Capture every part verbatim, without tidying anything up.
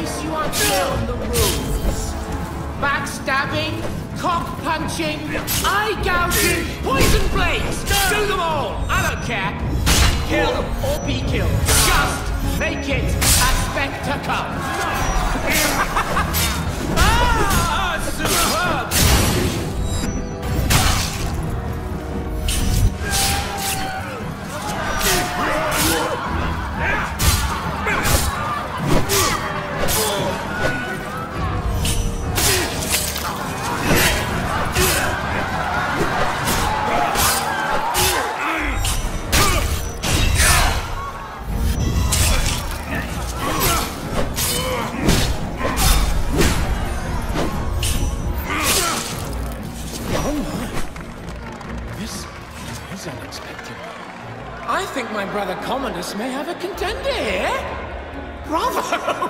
case you aren't clear on the rules. Backstabbing, cock punching, eye gouging, poison blades! Do them all! I don't care! Kill or be killed. Just make it a spectacle! Ah! Superb! I think my brother Commodus may have a contender here. Bravo!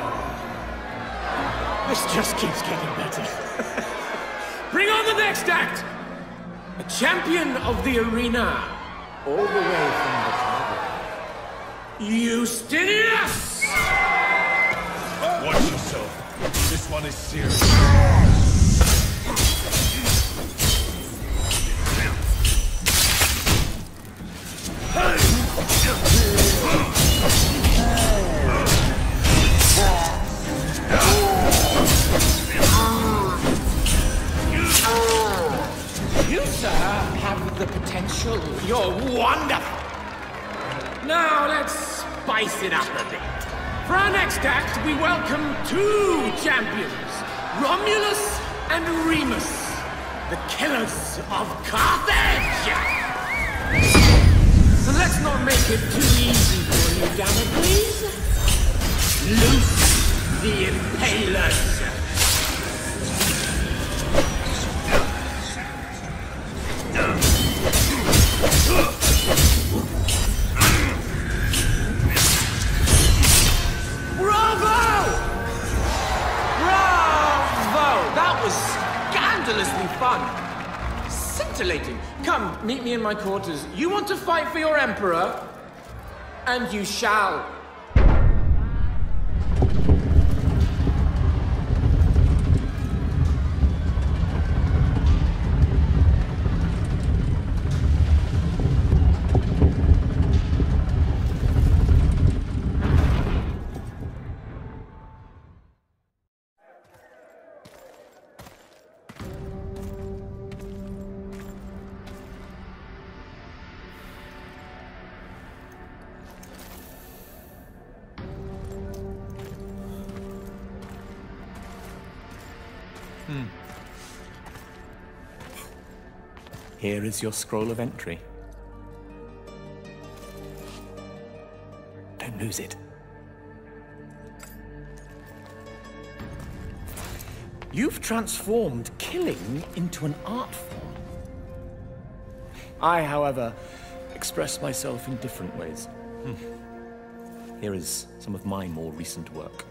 This just keeps getting better. Bring on the next act! A champion of the arena, all the way from the cavalry. Justinius! Watch yourself. This one is serious. You, sir, have the potential. You're wonderful. Now, let's spice it up a bit. For our next act, we welcome two champions, Romulus and Remus, the killers of Carthage! And let's not make it too easy for you, Damocles. Loose the impalers. Bravo! Bravo! That was scandalously fun. Scintillating. Come, meet me in my quarters. You want to fight for your emperor? And you shall. Hmm. Here is your scroll of entry. Don't lose it. You've transformed killing into an art form. I, however, express myself in different ways. Hmm. Here is some of my more recent work.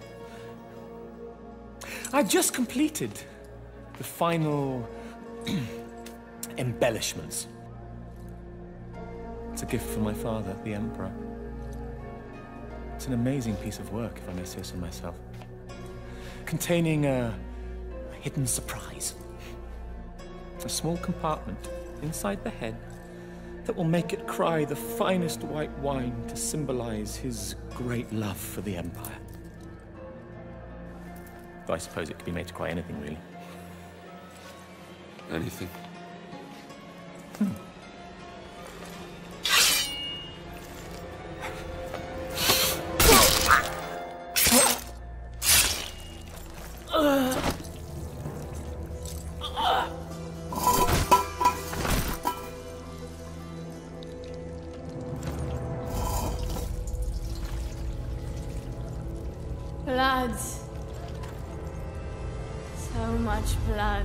I've just completed the final embellishments. It's a gift from my father, the Emperor. It's an amazing piece of work, if I may say so myself. Containing a, a hidden surprise. A small compartment inside the head that will make it cry the finest white wine to symbolize his great love for the Empire. Though I suppose it could be made to cry anything, really. Anything? Hmm. Blood. So much blood.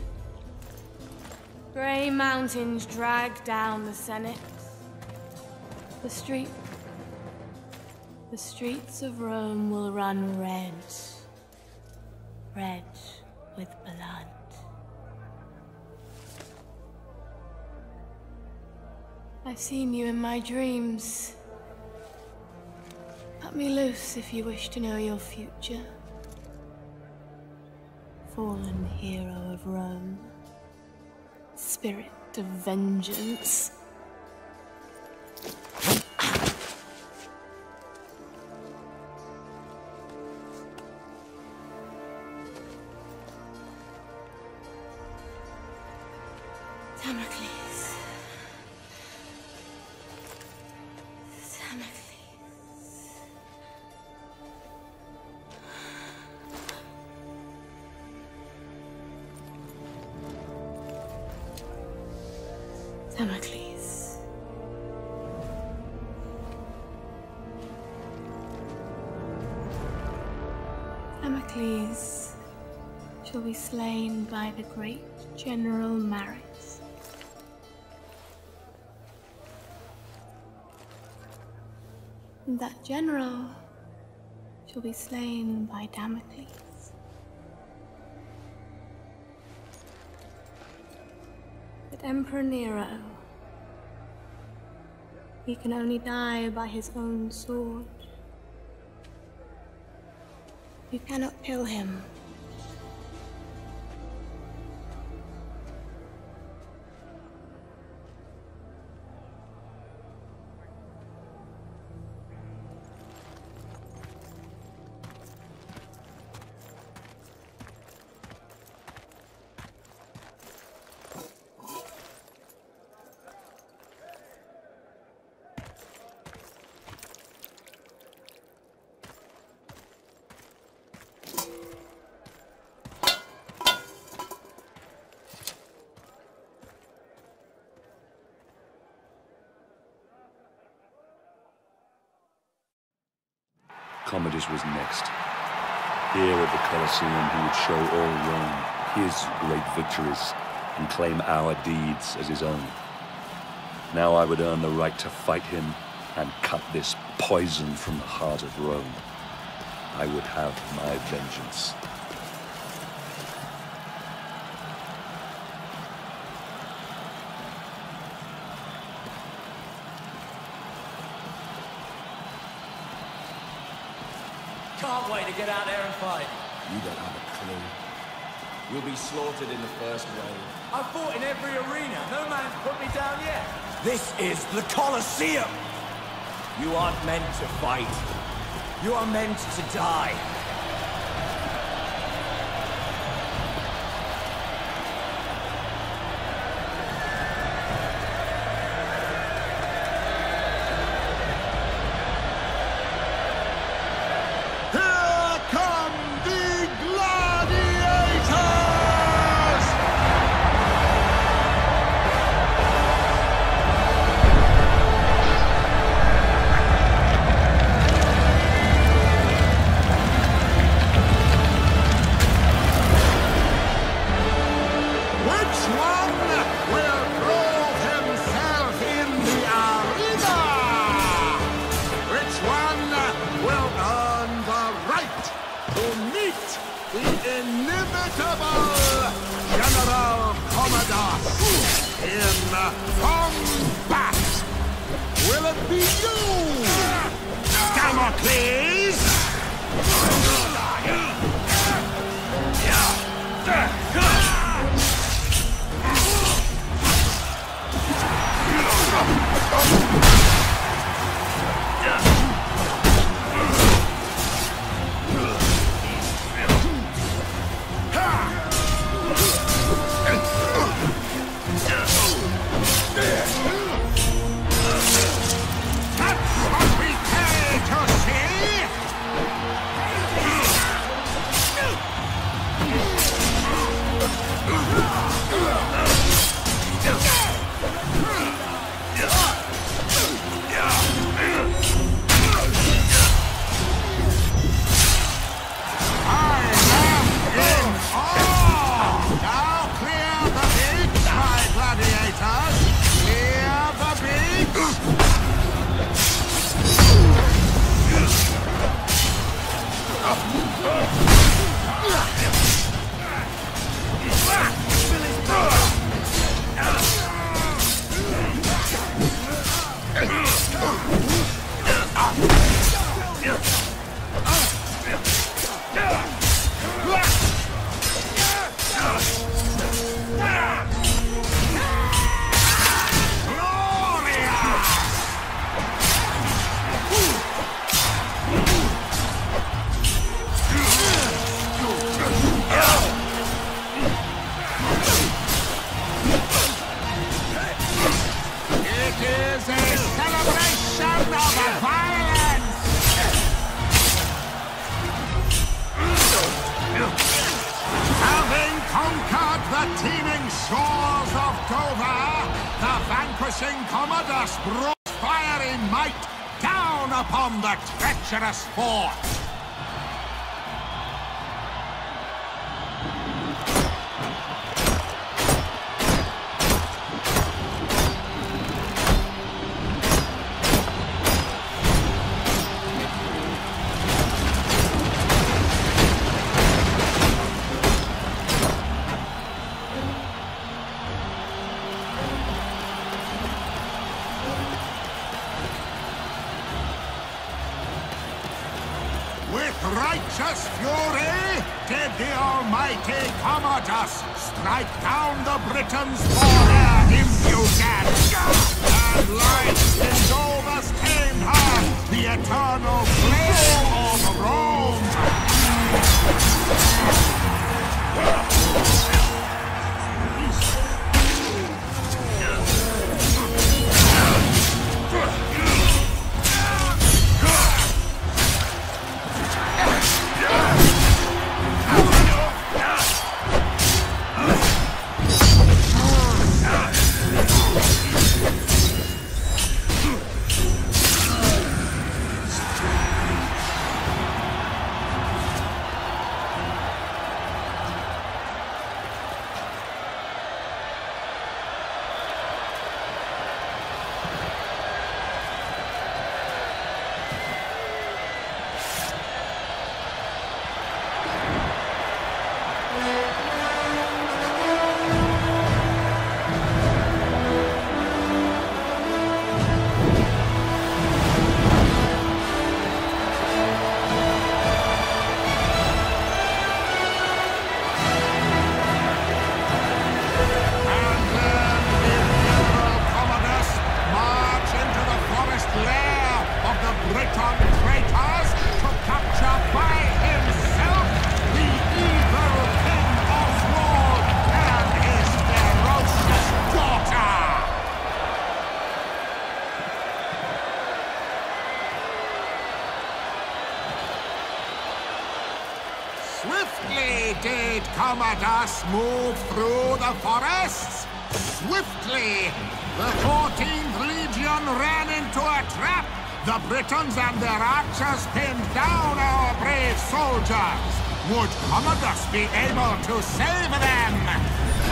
Grey mountains drag down the Senate. The street... The streets of Rome will run red. Red with blood. I've seen you in my dreams. Cut me loose if you wish to know your future. fallen hero of Rome. Spirit of vengeance. Damocles. Damocles. Damocles. Damocles shall be slain by the great General Maris. And that general shall be slain by Damocles. But Emperor Nero, he can only die by his own sword. You cannot kill him. Commodus was next. Here at the Colosseum, he would show all Rome his great victories and claim our deeds as his own. Now I would earn the right to fight him and cut this poison from the heart of Rome. I would have my vengeance. Can't wait to get out there and fight. You don't have a clue. You'll be slaughtered in the first wave. I've fought in every arena. No man's put me down yet. This is the Colosseum! You aren't meant to fight. You are meant to die. marching Commodus brought fiery might down upon the treacherous fort. Righteous fury did the almighty Commodus strike down the Britons for their impudence, and light in Dover's tamed heart the eternal flame of Rome. Swiftly did Commodus move through the forests. Swiftly, the fourteenth Legion ran into a trap. The Britons and their archers pinned down our brave soldiers. Would Commodus be able to save them?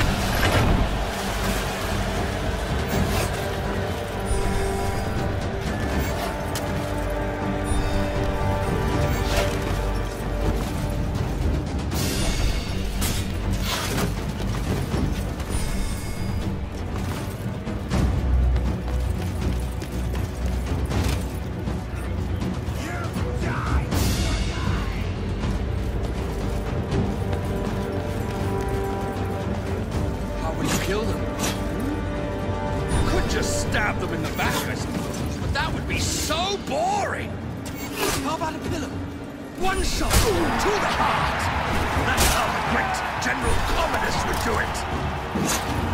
Kill them. Could just stab them in the back, I suppose, but that would be so boring. How about a pillow? One shot to the heart. That's how the great General Commodus would do it.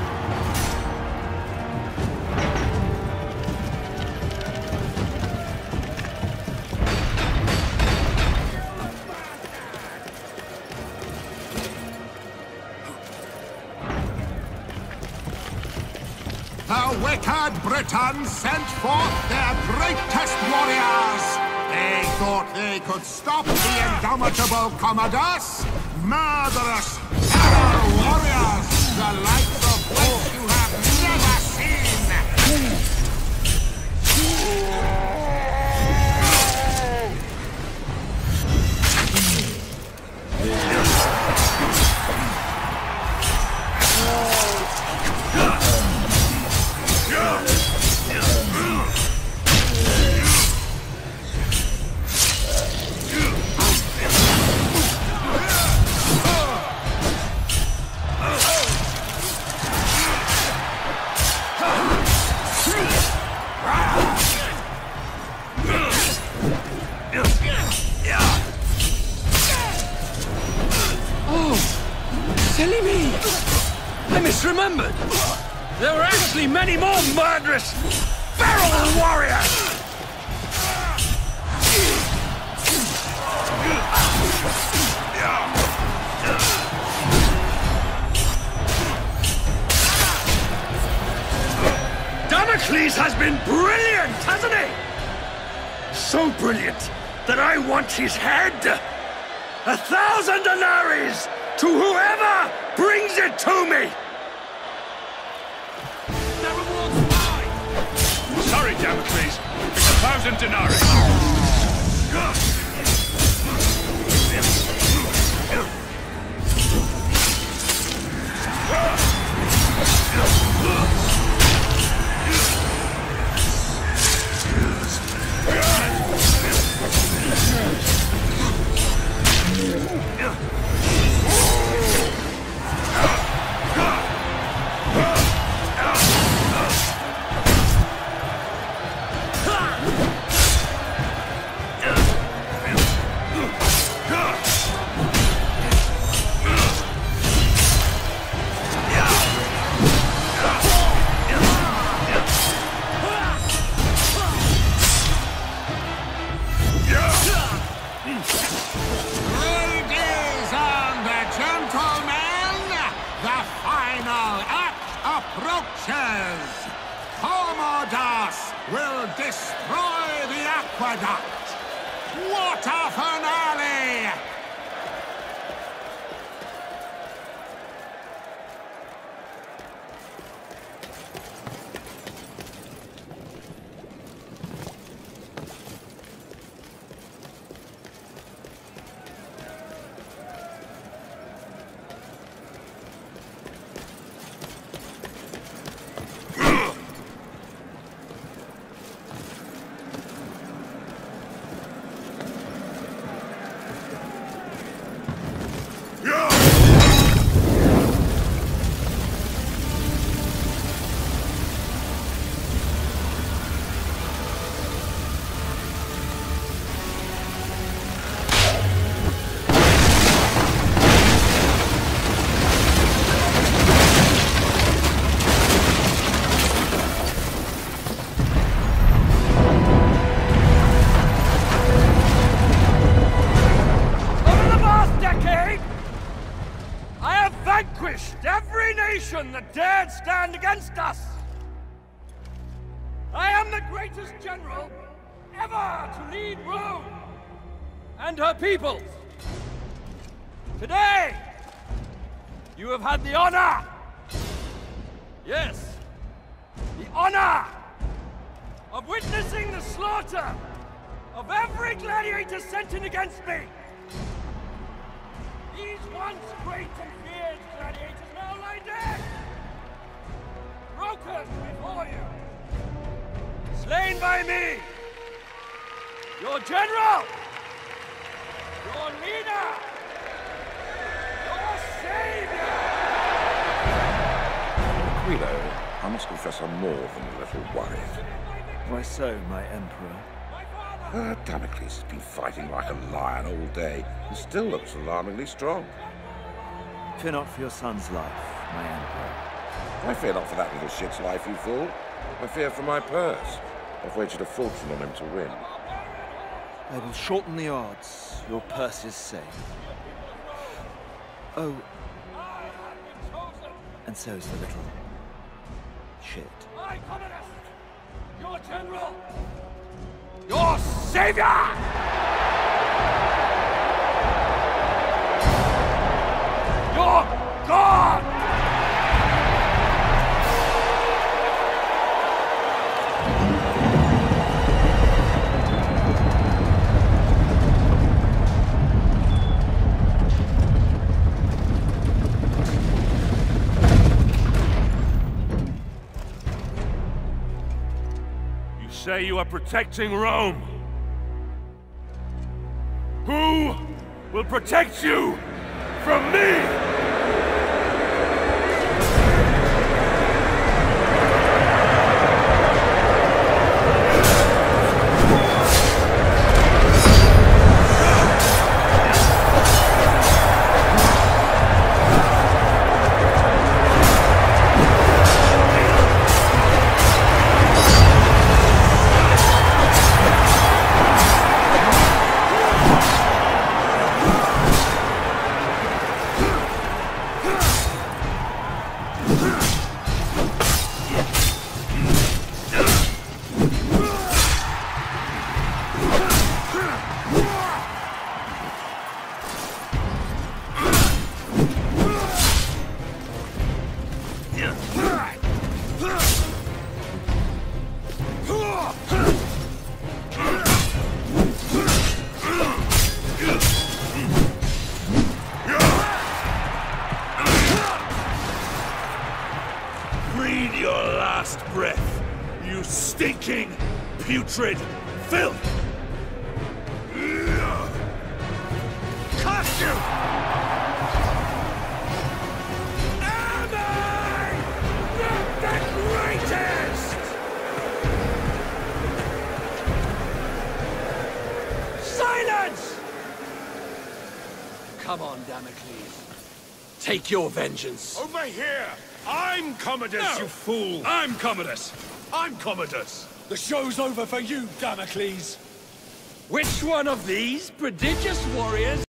The wicked Britons sent forth their greatest warriors. They thought they could stop the indomitable Commodus. Murderous, terror warriors, the likes of which you have never seen. Silly me! I misremembered! There were actually many more murderous, feral warriors! Damocles! been brilliant, hasn't he? So brilliant that I want his head. A thousand denaries to whoever brings it to me! The reward's mine! Sorry, Damocles. It's a thousand denarii. Ladies and gentlemen, the final act approaches. Commodus will destroy the aqueduct. What a finale! Every nation that dared stand against us! I am the greatest general ever to lead Rome and her peoples. Today, you have had the honor, yes, the honor of witnessing the slaughter of every gladiator sent in against me. These once great and feared gladiators now lie dead, broken before you, slain by me, your general, your leader, your savior! Aquilo, I must confess I'm more than a little worried. Why so, my emperor? Uh, Damocles has been fighting like a lion all day, and still looks alarmingly strong. Fear not for your son's life, my emperor. I fear not for that little shit's life, you fool. I fear for my purse. I've wagered a fortune on him to win. I will shorten the odds. Your purse is safe. Oh. And so is the little shit. My Commodus, your general, your savior! Your God! You say you are protecting Rome. Who will protect you from me? putrid filth! Curse you! Am I not the greatest? Silence! Come on, Damocles. Take your vengeance. Over here! I'm Commodus, no. You fool! I'm Commodus! I'm Commodus! The show's over for you, Damocles! Which one of these prodigious warriors